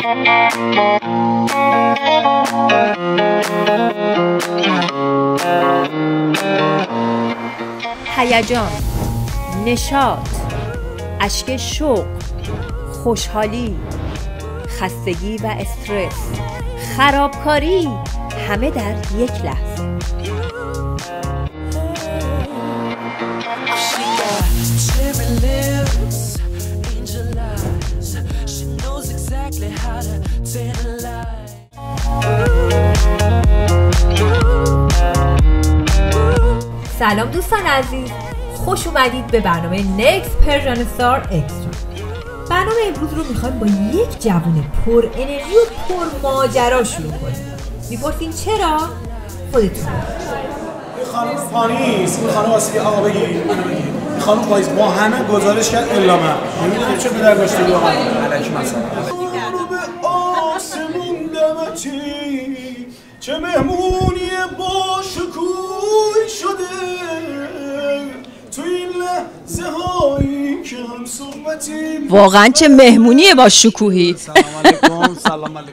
هیجان، نشاط، اشک شوق، خوشحالی، خستگی و استرس، خرابکاری، همه در یک لحظه. سلام دوستان عزیز، خوش اومدید به برنامه Next Persian Star Extra. برنامه امروز رو میخوایم با یک جوون پر انرژی و پر ماجرا شروع کنیم. میپرسین چرا؟ خودتون این خانم پانیس، این خانم واسه آقا بگی، این خانم پاییز با همه گزارش کرد الا من نمیدونم چه به در گاشته رو علکی مثلا به آسمون دمتی چه مهمونی با شکوه شده تو این لحظه هایی که هم صحبتی. واقعا چه مهمونیه با شکوهی. سلام علیکم. سلام علیکم.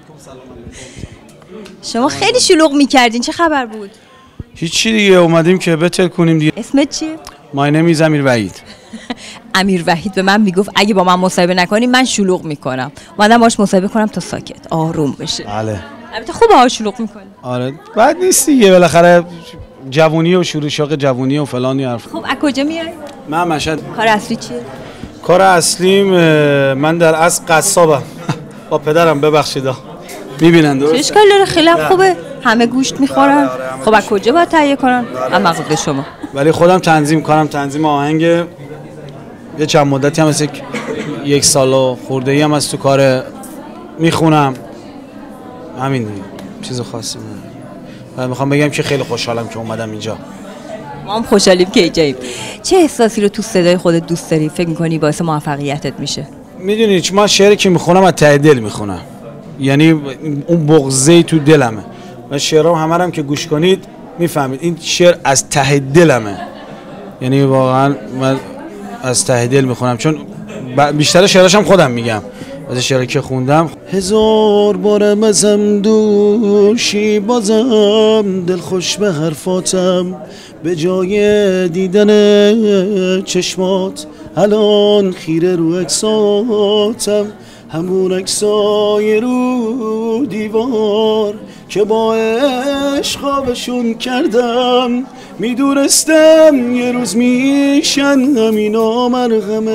شما خیلی شلوغ میکردین، چه خبر بود؟ هیچی دیگه، اومدیم که بتر کنیم دیگه. اسمت چیه؟ My name is امیر وحید. امیر وحید به من میگفت اگه با من مصاحبه نکنی من شلوغ میکنم. اومدم باهاش مصاحبه کنم تا ساکت آروم بشه. بله. البته خوبه ها شلوغ میکنی. آره بد نیست دیگه، بالاخره جوونی و شروع شاق جوونی و فلانی حرف. خب از کجا میای؟ من مشهد. کار اصلی چیه؟ کار اصلیم من در اصل قصابم. با پدرم، ببخشید میبینن درسته؟ چه اشکال داره؟ خیلی خوبه، همه گوشت میخورن. خب از کجا باید تهیه کنن؟ از مغازه شما. ولی خودم تنظیم کنم، تنظیم آهنگ. یه چند مدتی هم مثل یک سال و خورده‌ای هم از تو کار میخونم. همین دیگه، چیز خاصی من میخوام بگم که خیلی خوشحالم که اومدم اینجا. ما هم خوشحالیم که اینجاییم. چه احساسی رو تو صدای خودت دوست داری؟ فکر می‌کنی باعث موفقیتت میشه؟ میدونی چون من شعری که میخونم از ته دل میخونم، یعنی اون بغضه تو دلمه. من شعرام همه هم که گوش کنید میفهمید این شعر از ته دلمه، یعنی واقعا من از ته دل میخونم، چون بیشتر شعراشم خودم میگم. از شعری که خوندم هزار بارم ازم دوشی بازم دل خوش به حرفاتم، به جای دیدن چشمات الان خیره رو عکساتم، همون عکسای رو دیوار که با عشق خوابشون کردم، میدونستم یه روز میشن همینا مرهم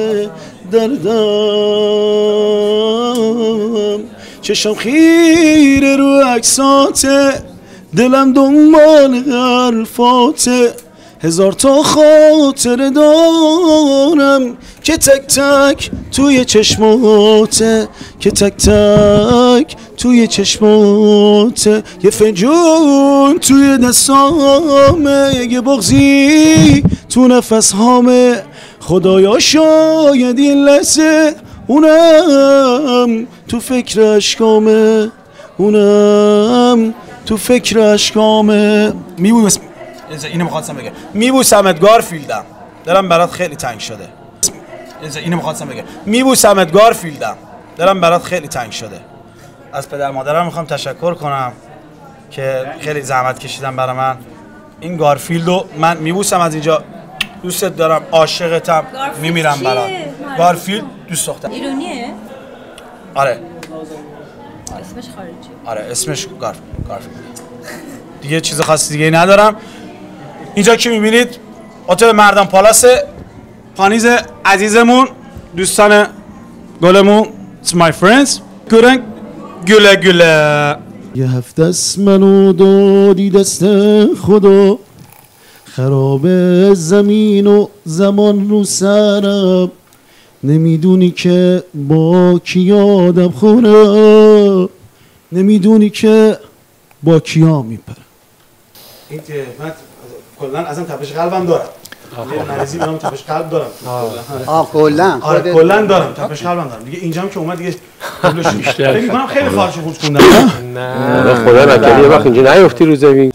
دردم، چشم خیره رو عکساته دلم دنبال حرفاته، هزار تا خاطره دارم که تک تک توی چشماته، که تک تک توی چشماته، یه فنجون توی دستامه، یه بغضی تو نفس هامه، خدایا شاید این لحظه اونم تو فکر اشکامه، اونم تو فکر اشکامه. میبوسم، اینو میخواستم بگم، میبوسمت گارفیلدم، دلم برات خیلی تنگ شده. اینو میخواستم بگم، میبوسمت گارفیلدم، دلم برات خیلی تنگ شده. از پدر مادرم میخوام تشکر کنم که خیلی زحمت کشیدن برای من. این گارفیلدو من میبوسم از اینجا، دوستت دارم، عاشقتم، میمیرم برات. گارفیلد دوست دخترم. ایرانیه؟ آره. اسمش خارجی. آره اسمش گارفیلد. دیگه چیز خاصی دیگه ندارم. اینجا که میبینید هتل مردان پالاس، پانیز عزیزمون، دوستان گلمون، it's my friends. گله گله. یه هفته است منو دادی دست خدا، خراب زمین و زمان رو سرم، نمیدونی که با کی آدم خونه، نمیدونی که با کیا میپرم. این که من کلن ازم تپش قلبم دارم، مریضی برام تپش قلب دارم. کلن؟ آره کلن دارم، تپش قلبم دارم دیگه. اینجام که اومد دیگه قبلش بیشتر. فکر می‌کنم خیلی فارسی خوب خوندم. نه خدا نکنه یه وقت اینجا نیافتی رو زمین.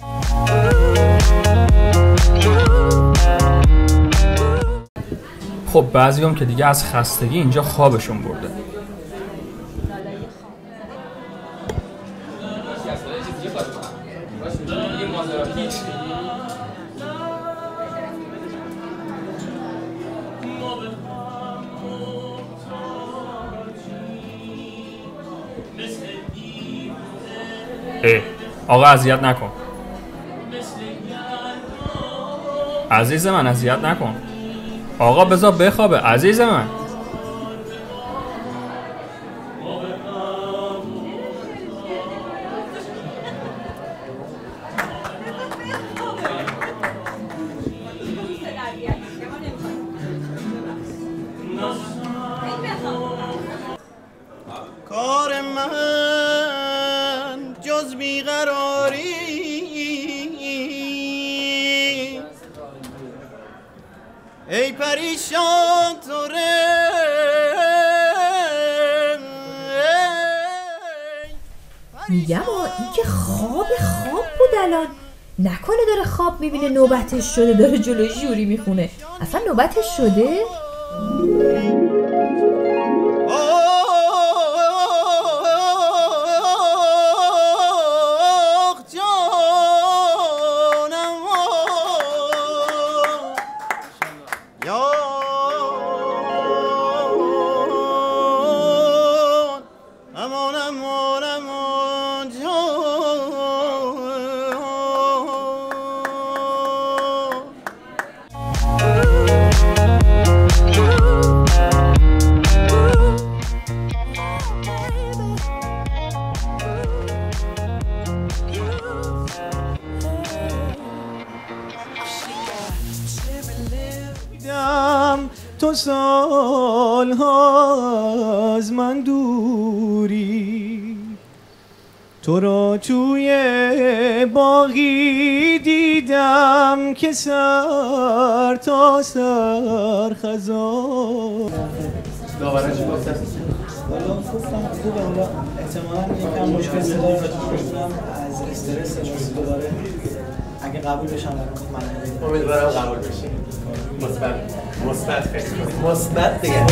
خب بعضیام که دیگه از خستگی اینجا خوابشون برده. آقا اذیت نکن. عزیز من اذیت نکن. آقا بذار بخوابه عزیز من. کار من جز بیقراری ای پریشان توره. میگم این که خواب بود الان. نکنه داره خواب میبینه نوبتش شده داره جلوی جوری میخونه. اصلا نوبتش شده؟ تو سالها از من دوری، تو را توی باغی دیدم که سر تا سر خزان. داورش گفت والا گفتم خوبه، حالا احتمالاً یکم مشکل صدا رو گفتم از استرس دوباره اگه قبول بشم من امیدوارم قبول بشه. مثبت دیگه.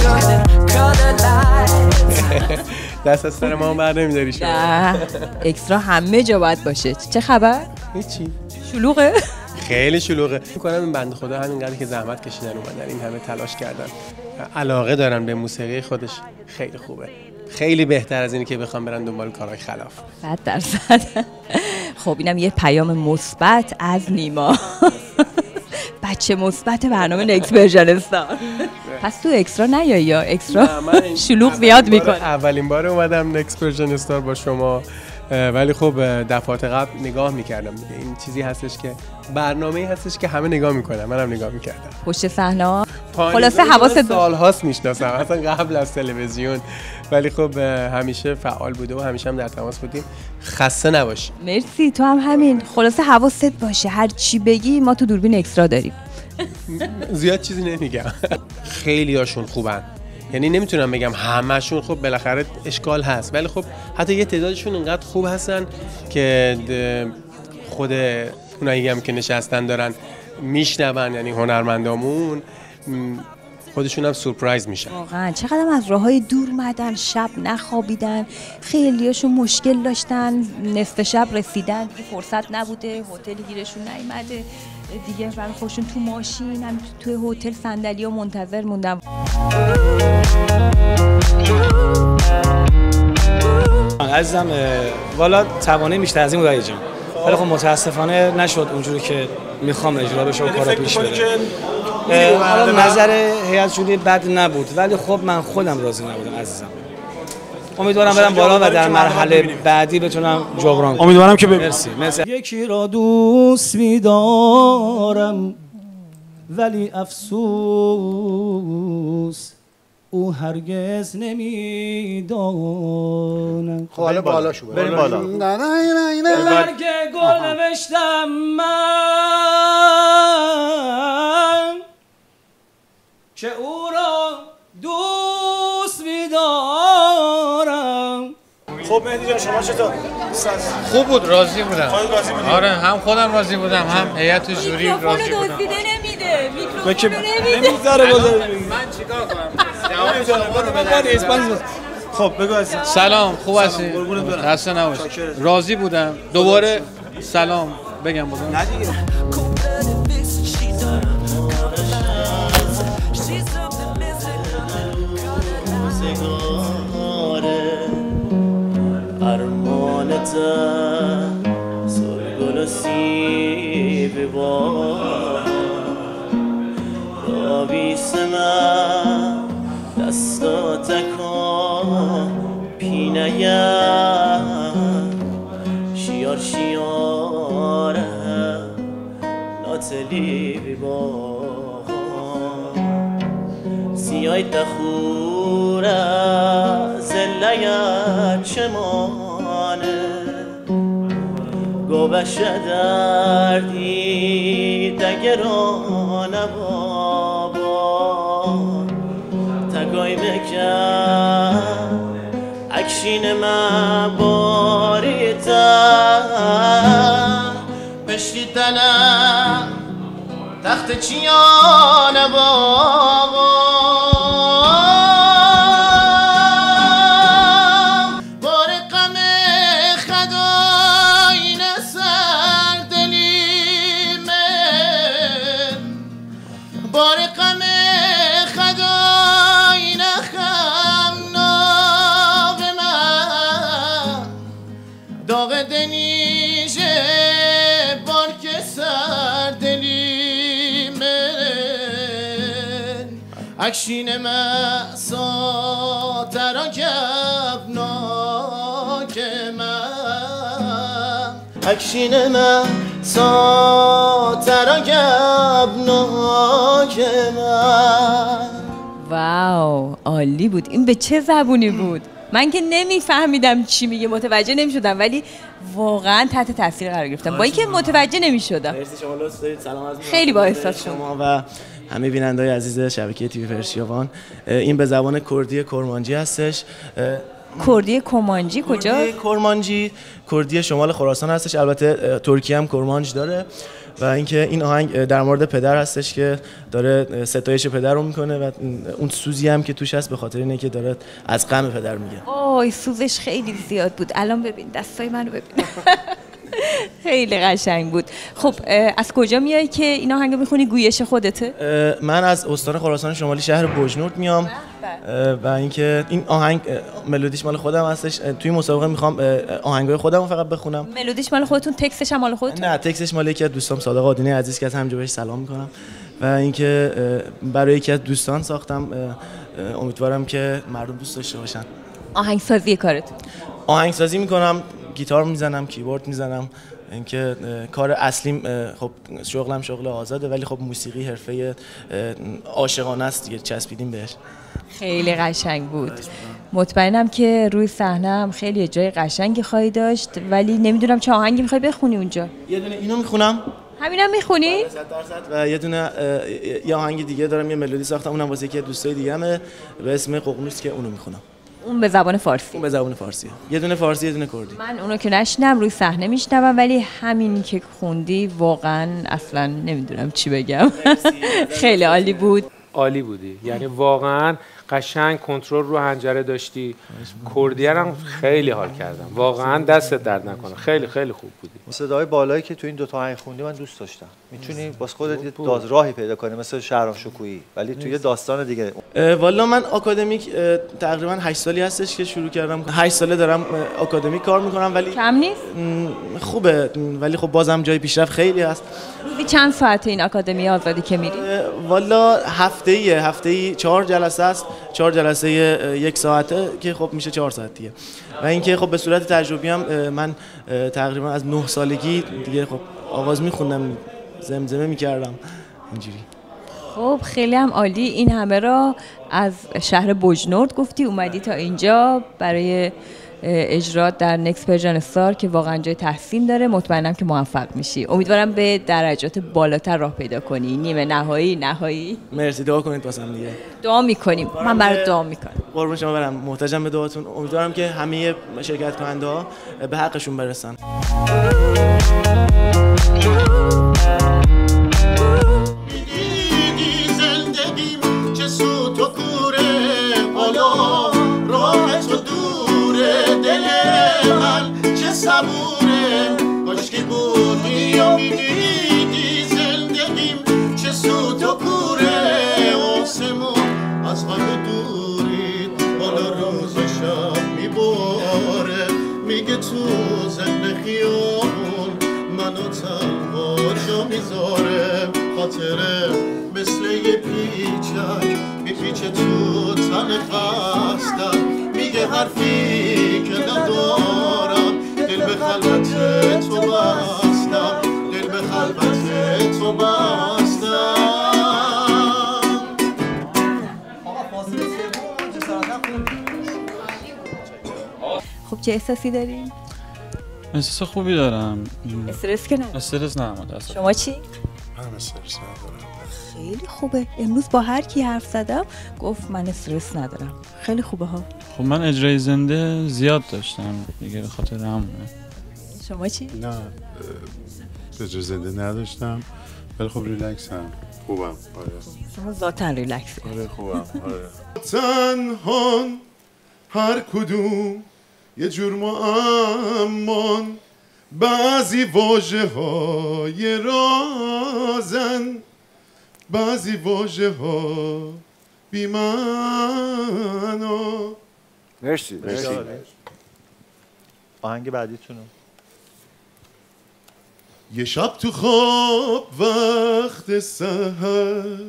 دست از سر ما بر نمی‌داری شما. نه اکسترا همه جا باید باشه. چه خبر؟ هیچی. شلوغه؟ خیلی شلوغه. می‌کنم این بنده خدا همینقدر که زحمت کشیدن اومدن این همه تلاش کردن علاقه دارن به موسیقی خودش، خیلی خوبه. خیلی بهتر از اینی که بخوام برن دنبال کارهای خلاف. 100%. خب اینم یه پیام مثبت از نیما. بچه مثبت برنامه نکست ورژن استار. پس تو اکسترا نیایی یا اکسترا شلوغ زیاد میکنه. اولین بار اومدم نکست ورژن استار با شما، ولی خب دفعات قبل نگاه میکردم دیگه. این چیزی هستش که برنامه‌ای هستش که همه نگاه میکنن، منم نگاه میکردم. پشت صحنه خلاصه حواست سال‌هاست میشناسم اصلا قبل از تلویزیون، ولی خب همیشه فعال بوده و همیشه هم در تماس بودیم. خسته نباشی. مرسی، تو هم همین. خلاصه حواست باشه هر چی بگی ما تو دوربین اکسترا داریم. زیاد چیزی نمیگم. خیلی هاشون خوبن، یعنی نمیتونم بگم همه‌شون، خب بالاخره اشکال هست، ولی خب حتی یه تعدادشون انقدر خوب هستن که خود اونایی هم که نشستن دارن میشنون، یعنی هنرمندامون خودشون هم سورپرایز میشن. واقعا چقدر از راههای دور اومدن، شب نخوابیدن، خیلیاشون مشکل داشتن، نصف شب رسیدن، دیگه فرصت نبوده، هتل گیرشون نیومده دیگه، برای خودشون تو ماشین هم توی هتل صندلی‌ها منتظر موندن. عزیزم والا توانایی بیشتر از این بود جان، ولی خب متاسفانه نشد اونجوری که میخوام اجرا بشه و کارا پیش بره. حالا نظر هیئت جوری بد نبود، ولی خب من خودم راضی نبودم عزیزم. امیدوارم برم بالا و در مرحله بعدی بتونم جبران کنم. امیدوارم که مرسی. یکی را دوست می‌دارم ولی افسوس او هرگز نمی‌داند. خب حالا بالاشو بریم بالا. برگ گل نوشتم من که او را دوست می‌دارم. خب مهدی جان شما چطور؟ خوب بود، راضی بودم. راضی بودی؟ آره، هم خودم راضی بودم، هم هیئت جوری راضی بودم. میکروفونو دزدیده نمیده، میکروفونو نمیذاره بذاره. من چیکار کنم؟ خب بگو عزیزم. سلام، خوب هستی؟ خسته نباشی. راضی بودم. دوباره سلام. بگم بازم نه دیگه سرگل سیب بار راویس من دستا تکا پینیم شیار شیاره ناتلی ببار سیای تخوره زلیت چمانه گوش دردی دگرانه بابا تگای مکن اکشین من باریتن پشتی تنم تخت چیانه بابا اکشین من ساترا گبناک من اکشین من ساترا گبناک من. واو عالی بود. این به چه زبونی بود؟ من که نمیفهمیدم چی میگه، متوجه نمیشدم، ولی واقعا تحت تاثیر قرار گرفتم با اینکه متوجه نمیشدم. مرسی شما لطف دارید. سلام از خیلی با احساس شما و همه بیننده‌های عزیز شبکه تیوی پرشیاوان. این به زبان کردی کرمانجی هستش. کردی کرمانجی کجا؟ کردی کرمانجی کردی شمال خراسان هستش. البته ترکیه هم کرمانج داره. و اینکه این آهنگ در مورد پدر هستش که داره ستایش پدر رو میکنه و اون سوزی هم که توش هست به خاطر اینه که داره از غم پدر میگه. اوه سوزش خیلی زیاد بود. الان ببین دستای منو ببین. خیلی قشنگ بود. خب از کجا میای که این آهنگو میخونی؟ گویش خودته؟ من از استان خراسان شمالی شهر بوجنورد میام و اینکه این آهنگ ملودیش مال خودم هستش. توی مسابقه میخوام آهنگای خودمو فقط بخونم. ملودیش مال خودتون، تکستش هم مال خودتون؟ نه تکستش مال یکی از دوستام صادق آدینه عزیز که از همینجا بهش سلام میکنم و اینکه برای یکی از دوستان ساختم. امیدوارم که مردم دوست داشته باشن. آهنگسازی کارتون؟ آهنگسازی میکنم، گیتار میزنم، کیبورد میزنم. اینکه کار اصلیم خب شغلم شغل آزاده ولی خب موسیقی حرفه عاشقانه است دیگه، چسبیدیم بهش. خیلی قشنگ بود. مطمئنم که روی صحنه هم خیلی جای قشنگی خواهی داشت، ولی نمیدونم چه آهنگی میخوای بخونی اونجا. یه دونه اینو میخونم. همینم میخونی؟ 100% و یه دونه یه آهنگ دیگه دارم، یه ملودی ساختم اونم واسه یکی از دوستای دیگه‌مه به اسم ققنوس که اونو میخونم. اون به زبان فارسی؟ اون به زبان فارسیه. یه دونه فارسی یه دونه کردی. من اونو که نشنیدم، روی صحنه میشنوم، ولی همین که خوندی واقعا اصلا نمیدونم چی بگم. خیلی عالی بود. عالی بودی، یعنی واقعا قشنگ کنترل رو حنجره داشتی. کردی هم خیلی حال کردم، واقعا دستت درد نکنه. خیلی خیلی خوب بودی. صدای بالایی که تو این دو تا آهنگ خوندی من دوست داشتم. میتونی واسه خودت یه راهی پیدا کنی مثل شهرام شکویی، ولی توی داستان دیگه. والا من آکادمیک تقریبا 8 سالی هستش که شروع کردم. 8 ساله دارم آکادمیک کار میکنم ولی کم نیست؟ خوبه ولی خب بازم جای پیشرفت خیلی هست. روزی چند ساعته این آکادمی آزادی که میری؟ والا هفته‌ای 4 جلسه است. 4 جلسه 1 ساعته که خب میشه 4 ساعت دیگه. و اینکه خب به صورت تجربی هم من تقریبا از 9 سالگی دیگه خب آواز میخوندم، زمزمه میکردم اینجوری. خب خیلی هم عالی. این همه را از شهر بوجنورد گفتی اومدی تا اینجا برای اجرا در نکست پرژن استار که واقعا جای تحسین داره. مطمئنم که موفق میشی. امیدوارم به درجات بالاتر راه پیدا کنی. نیمه نهایی. مرسی، دعا کنید واسم دیگه. دعا میکنیم. من برات دعا میکنم. قربون شما برم، محتاجم به دعاتون. امیدوارم که همه شرکت کننده ها به حقشون برسن. صبوره باش که بود میام میدیدی زندگیم چه سوت و کوره آسمون از همه دورید بالا روز شب میباره میگه تو زن خیابون منو تنها جا میذاره خاطره مثل یه پیچک میپیچه تو تن خستم میگه حرفی که ندارم دل به خلوت تو بستم دل به خلوت تو بستم. خب چه احساسی داری؟ احساس خوبی دارم. استرس که نه؟ استرس نه متاسفم. شما چی؟ من استرس ندارم. خیلی خوبه. امروز با هر کی حرف زدم گفت من استرس ندارم. خیلی خوبه ها. خب من اجرای زنده زیاد داشتم دیگه به خاطر همونه. شما چی؟ نه اجرای زنده نداشتم ولی خب ریلکسم خوبم. آره شما ذاتاً ریلکسی. آره خوبم. آره تنهان هر کدوم یه جور معمان بعضی واژه های رازن بعضی واژه ها بی معنا. مرسی. آهنگ بعدیتونو. یه شب تو خواب وقت سحر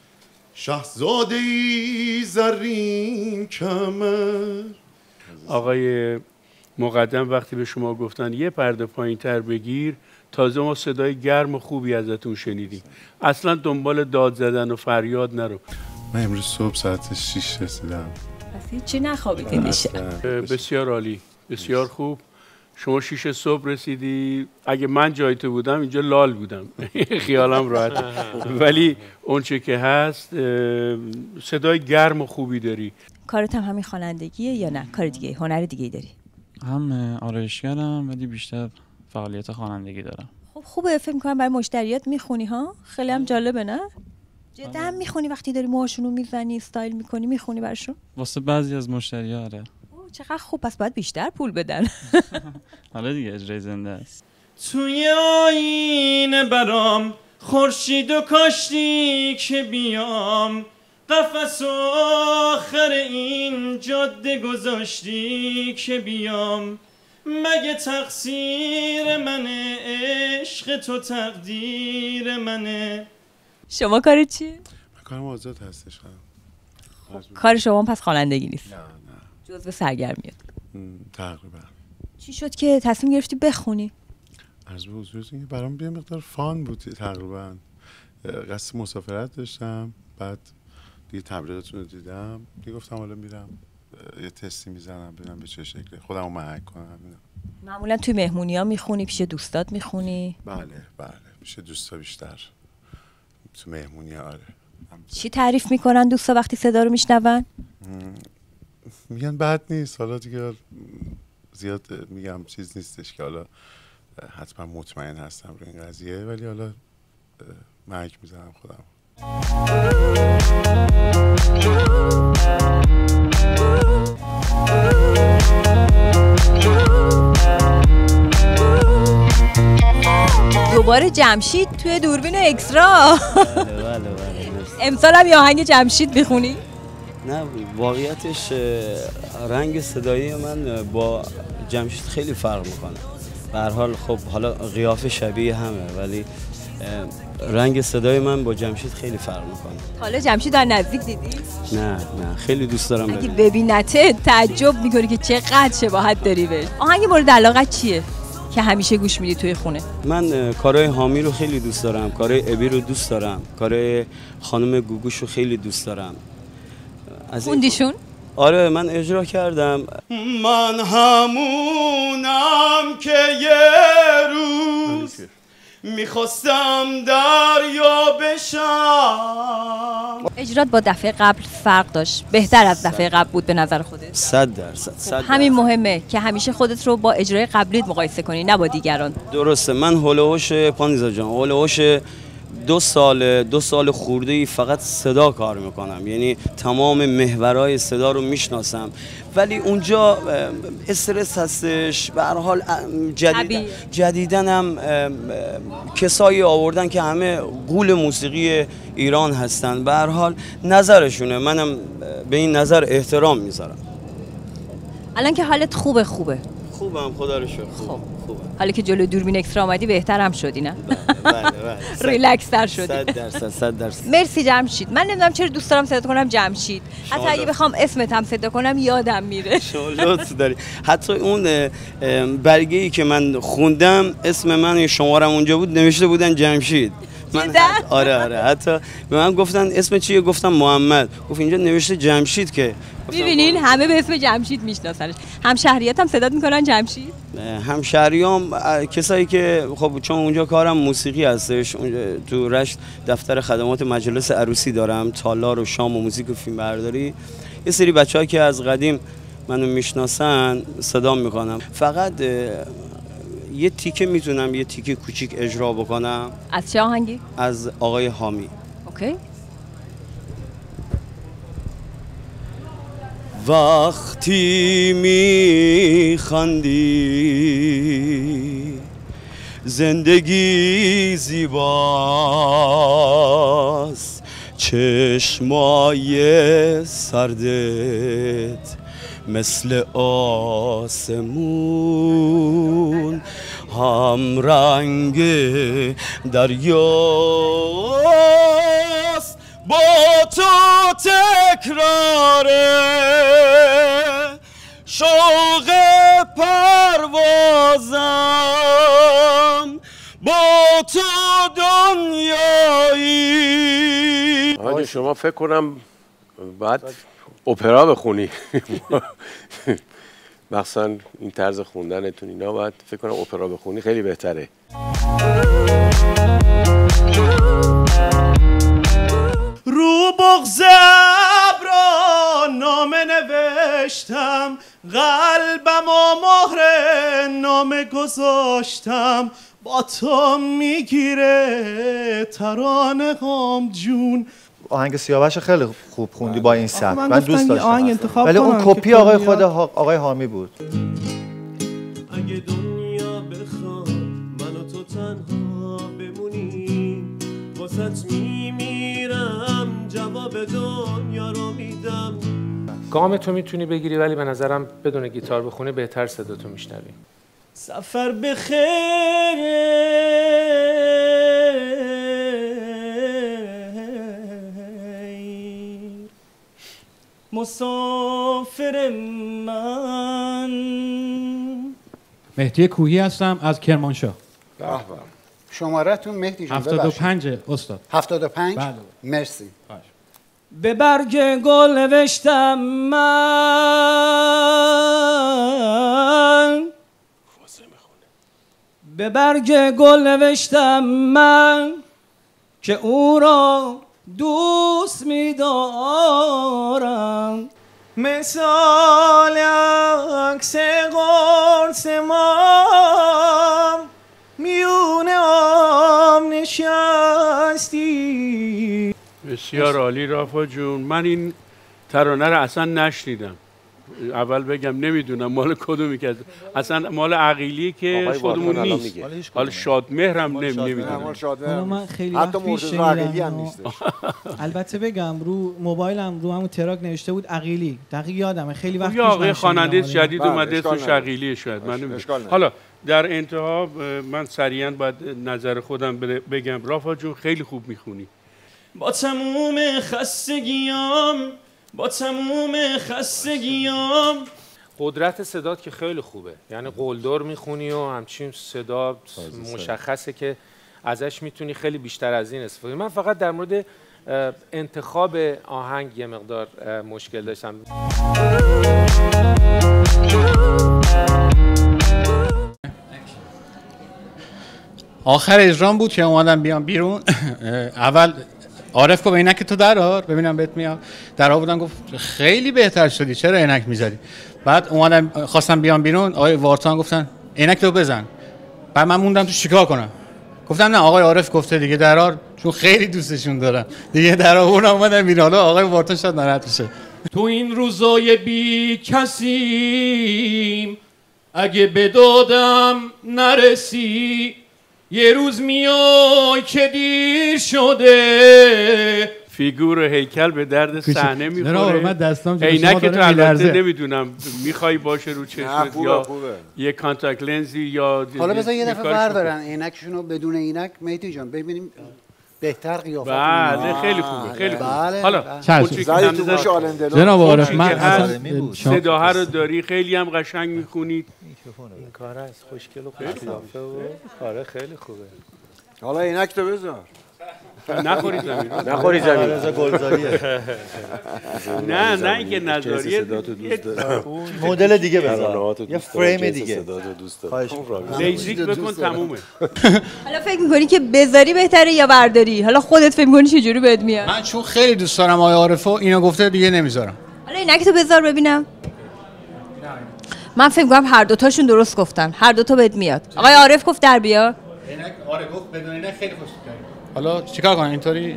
شهزاده ای زرین کمر. آقای مقدم وقتی به شما گفتن یه پرده پایین تر بگیر تازه ما صدای گرم و خوبی ازتون شنیدیم. اصلا دنبال داد زدن و فریاد نرو. من امروز صبح ساعت 6 رسیدم. پس هیچی نخوابیدی دیشب؟ بسیار عالی، بسیار خوب. شما 6 صبح رسیدی. اگه من جای تو بودم اینجا لال بودم. خیالم راحت. ولی اون چه که هست صدای گرم و خوبی داری. کارت هم همین خوانندگیه یا نه کار دیگه هنر دیگه داری؟ هم آرایشگرم ولی بیشتر فعالیت خوانندگی دارم. خب خوبه. فکر می‌کنم برای مشتریات میخونی ها؟ خیلی هم جالبه نه؟ جدا هم میخونی وقتی داری موهاشونو میزنی استایل میکنی میخونی براشون؟ واسه بعضی از مشتری‌ها آره. چقدر خوب. پس باید بیشتر پول بدن. حالا دیگه اجرای زنده است. توی آینه برام خورشید و کاشتی که بیام قفس آخر این جاده گذاشتی که بیام مگه تقصیر منه عشق تو تقدیر منه. شما کار چیه؟ من کارم آزاد هستش. کار شما پس خوانندگی نیست؟ نه جزو سرگرمیات؟ تقریبا. چی شد که تصمیم گرفتی بخونی؟ عرض به حضورتون که برام یه مقدار فان بود تقریبا. قصد مسافرت داشتم بعد دیگه تبلیغاتون رو دیدم دیگه گفتم حالا میرم یه تستی میزنم ببینم به چه شکله خودم رو محک کنم. معمولا توی مهمونی‌ها میخونی پیش دوستات میخونی؟ بله پیش دوستا بیشتر. تو مهمونی‌ها آره. چی تعریف میکنن دوستا وقتی صدا رو میشنون؟ میگن بد نیست. حالا دیگه زیاد میگم چیز نیستش که حالا حتما مطمئن هستم روی این قضیه ولی حالا محک میزنم خودم. دوباره جمشید توی دوربین اکسترا. بله امسال هم یه آهنگ جمشید میخونی؟ نه واقعیتش رنگ صدایی من با جمشید خیلی فرق میکنه. به هر حال خب حالا قیافه شبیه همه ولی رنگ صدای من با جمشید خیلی فرق میکنه. حالا جمشید در نزدیک دیدی؟ نه خیلی دوست دارم اگه ببینته تعجب میکنی که چقدر شباهت داری بهش. آهنگ مورد علاقت چیه که همیشه گوش میدی توی خونه؟ من کارهای حامی رو خیلی دوست دارم، کارهای ابی رو دوست دارم، کارهای خانم گوگوش رو خیلی دوست دارم. خوندیشون؟ آره من اجرا کردم. من همونم که یه روز میخواستم دریا بشم. اجرات با دفعه قبل فرق داشت، بهتر از دفعه قبل بود به نظر خودت؟ 100%. همین مهمه که همیشه خودت رو با اجرای قبلیت مقایسه کنی نه با دیگران. درسته. من هولوش پانیزا جان هولوش دو سال خورده‌ای فقط صدا کار میکنم، یعنی تمام محورهای صدا رو میشناسم، ولی اونجا استرس هستش. به هر حال جدیدنم کسایی آوردن که همه غول موسیقی ایران هستن، به هر حال نظرشونه، منم به این نظر احترام میذارم. الان که حالت خوبه؟ خوبم خدا رو شکر. خوبه. حالا که جلو دوربین اکسترا آمدی بهتر هم شدی نه؟ بله. ریلکس تر شدی. 100%. مرسی جمشید. من نمیدونم چرا دوست دارم صدا کنم جمشید. حتی اگه بخوام اسمت هم صدا کنم یادم میره. شما لطف داری. حتی اون برگه‌ای که من خوندم اسم من شمارم اونجا بود، نوشته بودن جمشید. آره حتی به من گفتن اسم چیه؟ گفتم محمد. گفت اینجا نوشته جمشید که. می‌بینین همه به اسم جمشید میشناسنش. همشهریات هم صدا میکنن جمشید؟ همشهریام کسایی که خب چون اونجا کارم موسیقی هستش، اونجا تو رشت دفتر خدمات مجلس عروسی دارم، تالار و شام و موزیک و فیلم برداری. یه سری بچه‌ها که از قدیم منو میشناسن صدا میکنم. فقط یه تیکه میتونم یه تیکه کوچیک اجرا بکنم. از چه آهنگی؟ از آقای حامی. اوکی. وقتی میخندی زندگی زیباست، چشمای سردت مثل آسمون هم رنگ دریاست، با تو تکراره شوق پروازم، با تو دنیایی. آقا شما فکر کنم بعد اپرا بخونی. مخصوصا این طرز خوندنتون اینا، باید فکر کنم اپرا بخونی خیلی بهتره. رو بغض ابرا نامه نوشتم، قلبم و مهر نامه گذاشتم، با تو میگیره ترانه هم جون. آهنگ سیاوش خیلی خوب خوندی با این سبک، من دوست داشتم، ولی اون کپی آقای خود آقای حامی بود. اگه دنیا بخواد من و تو تنها بمونیم، واسط میمیرم، جواب دنیا رو میدم. گام تو میتونی بگیری، ولی به نظرم بدون گیتار بخونی بهتر صداتو میشنوی. سفر بخیر مسافر من. مهدی کوهی هستم از کرمانشاه. شماره‌تون مهدی جان؟ 75 استاد. 75؟ بله. مرسی. به برگ گل نوشتم من، به برگ گل نوشتم من که او را دوست می‌دارم، مثال عکس قرص مام میونه آم نشستی. بسیار عالی رافا جون. من این ترانه رو اصلا نشنیدم. اول بگم نمیدونم مال کدومی که اصلا مال عقیلی که خودمون نیست. حالا شادمهرم نمیدونم. من خیلی وقت پیش شنیدم. البته بگم رو موبایلم رو همون تراک نوشته بود عقیلی. دقیق یادمه خیلی وقت پیش. آقای خواننده جدید اومده اسمش عقیلیه شاید. من نمیدونم. حالا در انتها من سریعا باید نظر خودم بگم. رافا جون خیلی خوب میخونی. با تموم خستگیام، با تموم خستگیام. قدرت صدات که خیلی خوبه، یعنی قلدر میخونی و همچین صدا مشخصه که ازش میتونی خیلی بیشتر از این استفاده. من فقط در مورد انتخاب آهنگ یه مقدار مشکل داشتم. آخر اجرام بود که اومدم بیام بیرون. اول عارف گفت عینک تو درار ببینم بهت میاد. در آوردن گفت خیلی بهتر شدی، چرا عینک میذاری؟ بعد اومدم خواستم بیام بیرون، آقای وارتان گفتن عینک تو بزن. بعد من موندم تو چیکار کنم. گفتم نه آقای عارف گفته دیگه درار، چون خیلی دوستشون دارم دیگه درار اون اومدن میرن. حالا آقای وارتون شاید ناراحت بشه. تو این روزای بی کسیم اگه به دادم نرسی، یه روز میای که دیر شده. فیگور و هیکل به درد صحنه میخوره. عینک تو البته نمیدونم میخوای باشه رو چشمت یا یه کانتاکت لنزی یا حالا بذار یه دفعه بردارن عینکشون رو بدون عینک مهدی جان ببینیم بهتر قیافت. بله خیلی خوبه خیلی خوبه. بله حالا جناب عارف من اصلا صداها رو داری خیلی هم قشنگ میخونید. این کار از خوشگل و قیافه و کاره خیلی خوبه. حالا عینک تو بذار. نخوری زمین. نخوری زمین. نه اینکه نظریه مدل دیگه بذار. یه فریم دیگه. لیزیک بکن تمومه. حالا فکر می‌کنی که بذاری بهتره یا برداری؟ حالا خودت فکر می‌کنی چه جوری بهت میاد؟ من چون خیلی دوست دارم آقای عارفو اینو گفته دیگه نمیذارم. حالا اینک تو بذار ببینم. من فکر می‌کنم هر دوتاشون درست گفتن. هر دوتا بهت میاد. آقای عارف گفت در بیار. اینک آره گفت بدون اینک خیلی خوشش میاد. حالا چیکار کنم اینطوری؟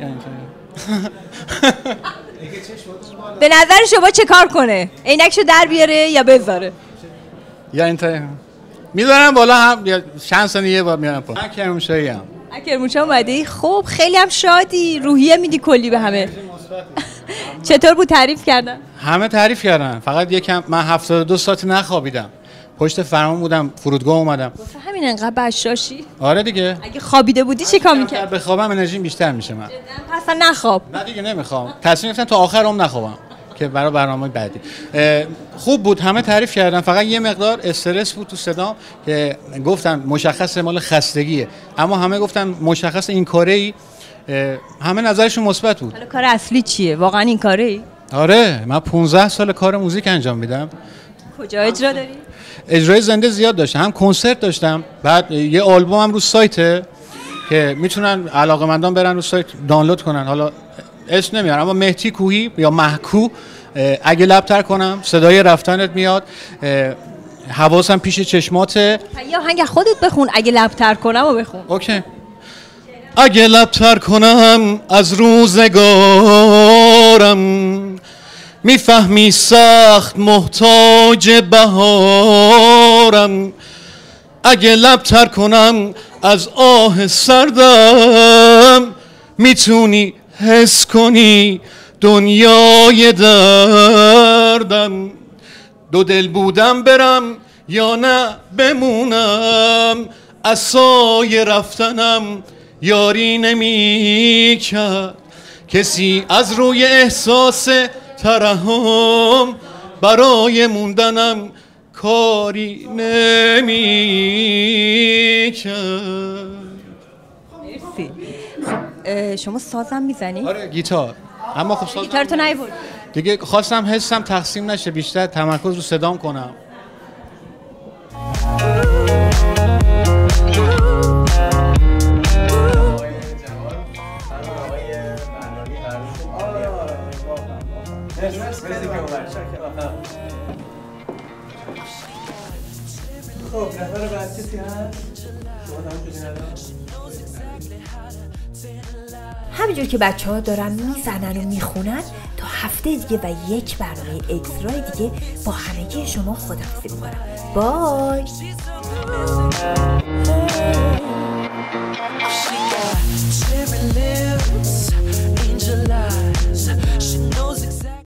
به نظر شما چه کار کنه؟ عینکشو در بیاره یا بذاره؟ یا اینطوری میذارم بالا هم یا چند ثانیه یه بار میارم پایین. کرمانشاهی کرمانشاه اومدی؟ خب خیلی هم شادی، روحیه میدی کلی به همه. چطور بود تعریف کردن؟ همه تعریف کردن، فقط یکم من 72 ساعت نخوابیدم. پشت فرمان بودم، فرودگاه اومدم. گفت همین انقدر بشاشی؟ آره دیگه. اگه خوابیده بودی چه کار می‌کردی؟ بخوابم انرژیم بیشتر میشه من. اصلا نخواب. نه دیگه نمیخوام. تصمیم گرفتم تا آخر عمر نخوابم که برای برنامه بعدی. خوب بود، همه تعریف کردن، فقط یه مقدار استرس بود تو صدام که گفتن مشخص مال خستگیه، اما همه گفتن مشخص این کاری. همه نظرشون مثبت بود. حالا کار اصلی چیه؟ واقعا این کاری؟ آره من 15 سال کار موزیک انجام میدم. کجا اجرا داری؟ اجرای زنده زیاد داشتم، هم کنسرت داشتم، بعد یه آلبوم هم رو سایته که میتونن علاقه‌مندان برن رو سایت دانلود کنن. حالا اسم نمیارم اما مهدی کوهی یا محکو. اگه لب‌تر کنم صدای رفتنت میاد، حواسم پیش چشماته. یا آهنگ خودت بخون، اگه لب‌تر کنم و بخون. اوکی. اگه لب‌تر کنم از روزگارم، میفهمی سخت محتاج بهارم. اگه لب‌تر کنم از آه سردم، میتونی حس کنی دنیای دردم. دو دل بودم برم یا نه بمونم، عصای رفتنم یاری نمی کرد. کسی از روی احساس ترحم برای موندنم کاری نمی کرد. مرسی. شما سازم میزنی؟ آره گیتار. اما خب سازم گیتار تو نیاوردی دیگه، خواستم حسم تقسیم نشه، بیشتر تمرکز رو صدام کنم. خب نفر بعد کسی هست؟ همینجور که بچه ها دارن میزنن و میخونن، تا هفته دیگه و یک برنامه اکسترای دیگه با همگی شما خداحافظی میکنم. بای.